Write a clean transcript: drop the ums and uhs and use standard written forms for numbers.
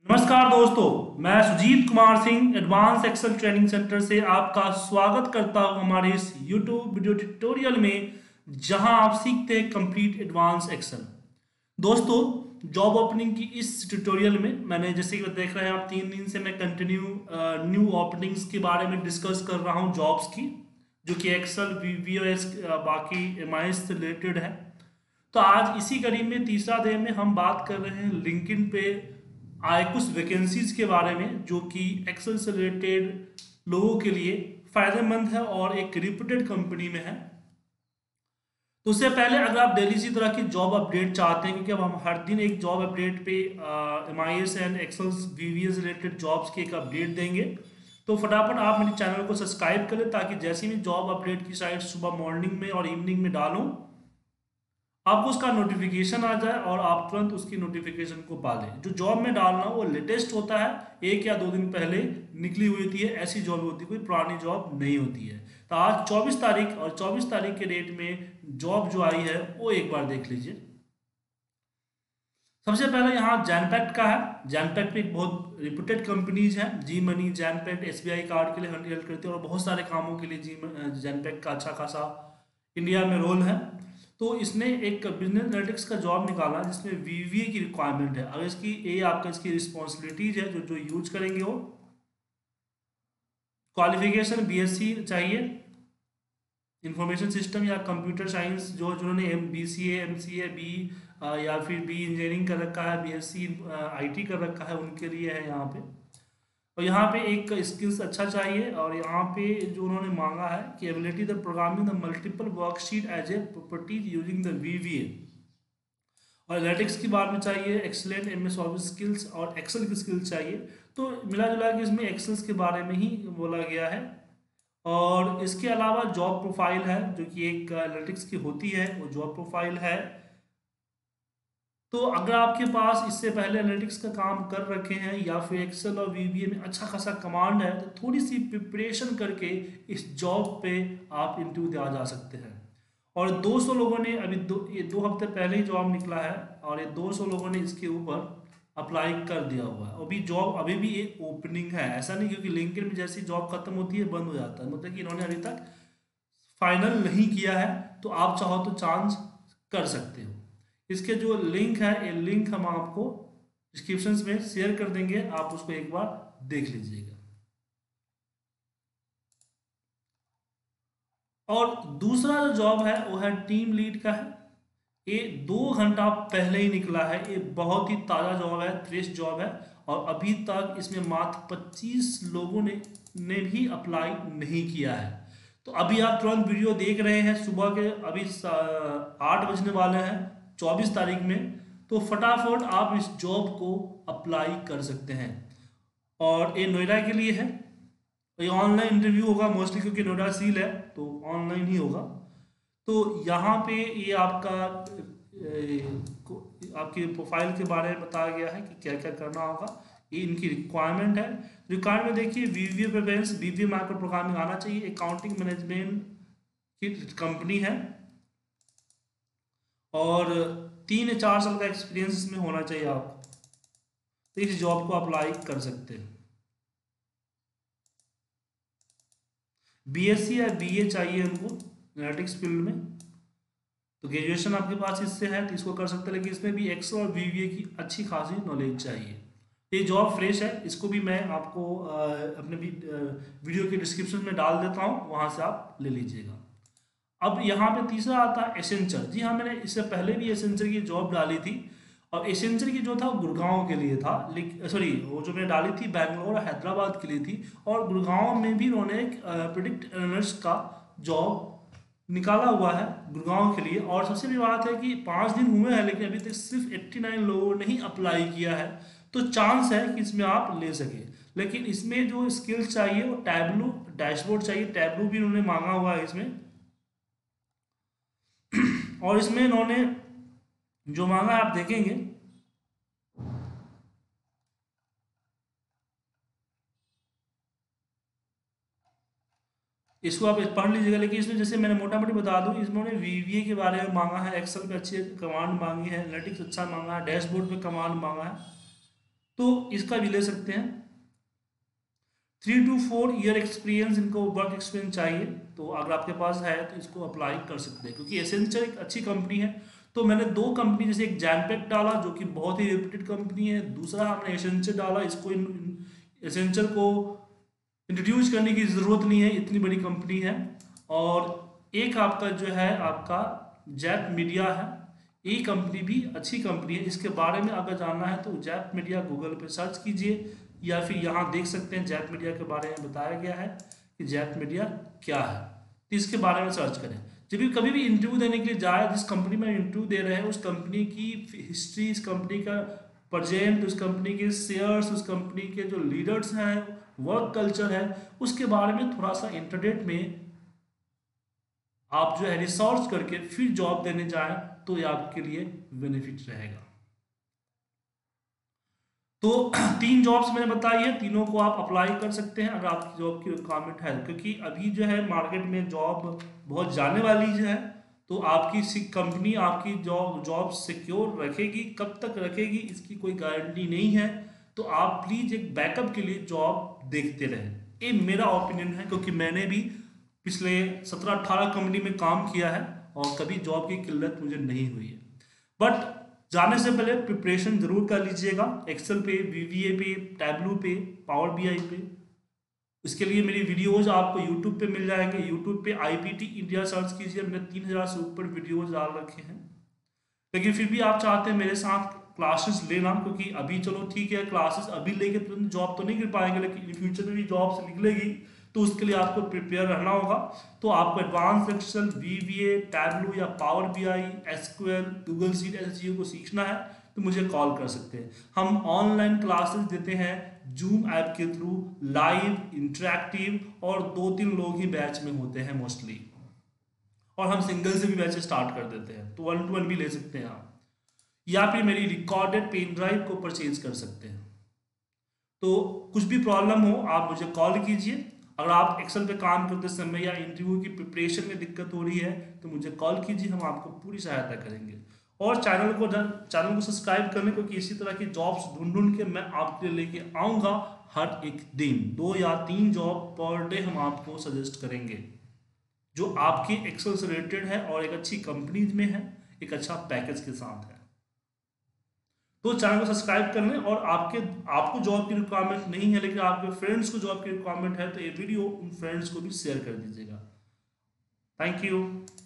नमस्कार दोस्तों, मैं Sujeet Kumar Singh advance excel training centre से आपका स्वागत करता हूं हमारे इस YouTube वीडियो ट्यूटोरियल में, जहां आप सीखते हैं कंप्लीट एडवांस एक्सेल। दोस्तों, जॉब ओपनिंग की इस ट्यूटोरियल में मैंने जैसे कि देख रहे हैं आप 3 दिन से मैं कंटिन्यू न्यू ओपनिंग्स के बारे में डिस्कस कर रहा हूं जॉब्स की, जो कि एक्सेल VBS बाकी MIS से रिलेटेड है। तो आज इसी कड़ी में तीसरा डे में हम बात कर रहे हैं लिंक्डइन पे आए कुछ वैकेंसीज के बारे में, जो कि एक्सेल से रिलेटेड लोगों के लिए फायदेमंद है और एक रिप्यूटेड कंपनी में है। तो उससे पहले अगर आप डेली इसी तरह की जॉब अपडेट चाहते हैं, क्योंकि अब हम हर दिन एक जॉब अपडेट पे MIS and excel VBS related jobs की एक अपडेट देंगे, तो फटाफट आप मेरे चैनल को सब्सक्राइब करें ताकि जैसे भी जॉब अपडेट की साइट सुबह मॉर्निंग में और इवनिंग में डालूं, आपको उसका नोटिफिकेशन आ जाए और आप तुरंत उसकी नोटिफिकेशन को पा लें। जो जॉब में डालना वो लेटेस्ट होता है, 1 या 2 दिन पहले निकली हुई होती है, ऐसी जॉब होती है, कोई पुरानी जॉब नहीं होती है। तो आज 24 तारीख और 24 तारीख के डेट में जॉब जो आई है वो एक बार देख लीजिए। सबसे पहले यहाँ जैनपैक्ट का है। जैनपैक्ट एक बहुत रिप्यूटेड कंपनीज है। G money, Genpact SBI card के लिए हेल्प करती है और बहुत सारे कामों के लिए जैनपैक्ट का अच्छा खासा इंडिया में रोल है। तो इसने एक बिजनेस एनालिटिक्स का जॉब निकाला जिसमें VBA की रिक्वायरमेंट है। अगर इसकी आपका इसकी रिस्पॉन्सिबिलिटीज है जो यूज करेंगे वो क्वालिफिकेशन BSc चाहिए, इंफॉर्मेशन सिस्टम या कंप्यूटर साइंस, जिन्होंने BCA MCA B या फिर B इंजीनियरिंग कर रखा है, BSc IT कर रखा है, उनके लिए है यहाँ पे। और यहाँ पे एक स्किल्स अच्छा चाहिए, और यहाँ पे जो उन्होंने मांगा है कि ability the programming the multiple worksheet as a properties using the VBA। और एनालिटिक्स की बात में चाहिए एक्सलेंट MS ऑफिस स्किल्स और एक्सेल की स्किल्स चाहिए। तो मिला जुला के इसमें एक्सेल्स के बारे में ही बोला गया है। और इसके अलावा जॉब प्रोफाइल है, जो कि एक एनालिटिक्स की होती है, वो जॉब प्रोफाइल है। तो अगर आपके पास इससे पहले एनालिटिक्स का काम कर रखे हैं या फिर एक्सेल और VBA में अच्छा खासा कमांड है, तो थोड़ी सी प्रिपरेशन करके इस जॉब पे आप इंटरव्यू दिया जा सकते हैं। और 200 लोगों ने अभी ये 2 हफ्ते पहले ही जॉब निकला है, और ये 200 लोगों ने इसके ऊपर अप्लाई कर दिया हुआ है। अभी जॉब अभी भी एक ओपनिंग है, ऐसा नहीं क्योंकि लिंक्डइन में जैसी जॉब खत्म होती है बंद हो जाता है, मतलब कि इन्होंने अभी तक फाइनल नहीं किया है। तो आप चाहो तो चांस कर सकते हो। इसके जो लिंक है, ये लिंक हम आपको डिस्क्रिप्शन में शेयर कर देंगे, आप उसको एक बार देख लीजिएगा। और दूसरा जो जॉब है वो है टीम लीड का है। ये 2 घंटा पहले ही निकला है, ये बहुत ही ताज़ा जॉब है, फ्रेश जॉब है, और अभी तक इसमें मात्र 25 लोगों ने भी अप्लाई नहीं किया है। तो अभी आप तुरंत वीडियो देख रहे हैं, सुबह के अभी 8 बजने वाले हैं 24 तारीख में, तो फटाफट आप इस जॉब को अप्लाई कर सकते हैं। और ये नोएडा के लिए है। ये ऑनलाइन इंटरव्यू होगा मोस्टली, क्योंकि नोएडा सील है तो ऑनलाइन ही होगा। तो यहाँ पे ये आपके प्रोफाइल के बारे में बताया गया है कि क्या क्या करना होगा। ये इनकी रिक्वायरमेंट है। रिक्वायरमेंट देखिए, VBA preference, VBA micro programming आना चाहिए, अकाउंटिंग मैनेजमेंट की कंपनी है, और 3 या 4 साल का एक्सपीरियंस इसमें होना चाहिए आपको। तो इस जॉब को अप्लाई कर सकते हैं। BSc या BA चाहिए उनको एनालिटिक्स फील्ड में, तो ग्रेजुएशन आपके पास इससे है तो इसको कर सकते हैं, लेकिन इसमें भी एक्सेल और VBA की अच्छी खासी नॉलेज चाहिए। ये जॉब फ्रेश है, इसको भी मैं आपको अपने भी वीडियो के डिस्क्रिप्शन में डाल देता हूँ, वहाँ से आप ले लीजिएगा। अब यहाँ पे तीसरा आता है एसेंचर। जी हाँ, मैंने इससे पहले भी एसेंचर की जॉब डाली थी, और एसेंचर की जो था वो गुड़गांव के लिए था, लेकिन सॉरी, वो जो मैंने डाली थी बैंगलोर और हैदराबाद के लिए थी। और गुड़गांव में भी उन्होंने एक प्रिडिक्ट एनालिस्ट का जॉब निकाला हुआ है गुड़गांव के लिए। और सबसे बड़ी बात है कि 5 दिन हुए हैं, लेकिन अभी तक सिर्फ 89 लोगों ने ही अप्लाई किया है। तो चांस है कि इसमें आप ले सके, लेकिन इसमें जो स्किल्स चाहिए वो टैबलू डैशबोर्ड चाहिए। टैबलू भी उन्होंने मांगा हुआ है इसमें। और इसमें इन्होंने जो मांगा आप देखेंगे, इसको आप पढ़ लीजिएगा। लेकिन इसमें जैसे मैंने मोटा मोटी बता दूं, इसमें VBA के बारे में मांगा है, एक्सेल पे अच्छी कमांड मांगी है, एनालिटिक्स अच्छा मांगा है, डैशबोर्ड पे कमांड मांगा है। तो इसका भी ले सकते हैं। 3 to 4 ईयर एक्सपीरियंस इनको वर्क एक्सपीरियंस चाहिए, तो अगर आपके पास है तो इसको अप्लाई कर सकते हैं, क्योंकि एसेंचर एक अच्छी कंपनी है। तो मैंने दो कंपनी, जैसे एक जैनपेक डाला जो कि बहुत ही रेप्यूटेड कंपनी है, दूसरा हमने एसेंचर डाला। इसको एसेंचर को इंट्रोड्यूस करने की ज़रूरत नहीं है, इतनी बड़ी कंपनी है। और एक आपका जो है आपका जैप मीडिया है, ये कंपनी भी अच्छी कंपनी है। इसके बारे में अगर जानना है तो जैप मीडिया गूगल पे सर्च कीजिए, या फिर यहाँ देख सकते हैं जैप मीडिया के बारे में बताया गया है कि जैप मीडिया क्या है, तो इसके बारे में सर्च करें। जब भी कभी भी इंटरव्यू देने के लिए जाए, जिस कंपनी में इंटरव्यू दे रहे हैं उस कंपनी की हिस्ट्री, इस कंपनी का प्रेजेंट, उस कंपनी के शेयर्स, उस कंपनी के जो लीडर्स हैं, वर्क कल्चर है, उसके बारे में थोड़ा सा इंटरनेट में आप जो है रिसर्च करके फिर जॉब देने जाएं तो ये आपके लिए बेनिफिट रहेगा। तो 3 जॉब्स मैंने बताई है, तीनों को आप अप्लाई कर सकते हैं अगर आपकी जॉब की रिक्वायरमेंट है, क्योंकि अभी जो है मार्केट में जॉब बहुत जाने वाली जो है, तो आपकी कंपनी आपकी जॉब सिक्योर रखेगी, कब तक रखेगी इसकी कोई गारंटी नहीं है। तो आप प्लीज़ एक बैकअप के लिए जॉब देखते रहें, ये मेरा ओपिनियन है, क्योंकि मैंने भी पिछले 17-18 कंपनी में काम किया है और कभी जॉब की किल्लत मुझे नहीं हुई है। बट जाने से पहले प्रिपरेशन जरूर कर लीजिएगा, एक्सेल पे, वीवीए पे, टैबलू पे, पावर बीआई पे। इसके लिए मेरी वीडियोज आपको यूट्यूब पे मिल जाएंगे। यूट्यूब पे IPT इंडिया सर्च कीजिए, मैंने 3000 से ऊपर वीडियोज डाल रखे हैं। लेकिन फिर भी आप चाहते हैं मेरे साथ क्लासेस लेना, क्योंकि अभी चलो ठीक है क्लासेस अभी लेके तुरंत जॉब तो नहीं कर पाएंगे, लेकिन इन फ्यूचर में भी जॉब्स निकलेगी, तो उसके लिए आपको प्रिपेयर रहना होगा। तो आपको एडवांस एक्सेल, वीवीए, टैबलू या power BI, SQL, Google sheet, ऐसी चीज़ों को सीखना है तो मुझे कॉल कर सकते हैं। हम ऑनलाइन क्लासेस देते हैं जूम ऐप के थ्रू, लाइव, इंटरेक्टिव, और 2-3 लोग ही बैच में होते हैं मोस्टली, और हम सिंगल से भी बैच स्टार्ट कर देते हैं, तो 1 to 1 भी ले सकते हैं आप, या फिर मेरी रिकॉर्डेड पेन ड्राइव को परचेज कर सकते हैं। तो कुछ भी प्रॉब्लम हो आप मुझे कॉल कीजिए। अगर आप एक्सेल पे काम करते समय या इंटरव्यू की प्रिपरेशन में दिक्कत हो रही है तो मुझे कॉल कीजिए, हम आपको पूरी सहायता करेंगे। और चैनल को सब्सक्राइब करने, क्योंकि इसी तरह की जॉब्स ढूंढ के मैं आपके लिए लेके आऊँगा। हर एक दिन 2 या 3 जॉब पर डे हम आपको सजेस्ट करेंगे जो आपकी एक्सेल से रिलेटेड है और एक अच्छी कंपनीज में है, एक अच्छा पैकेज के साथ है। तो चैनल को सब्सक्राइब कर लें, और आपको जॉब की रिक्वायरमेंट नहीं है लेकिन आपके फ्रेंड्स को जॉब की रिक्वायरमेंट है, तो ये वीडियो उन फ्रेंड्स को भी शेयर कर दीजिएगा। Thank you.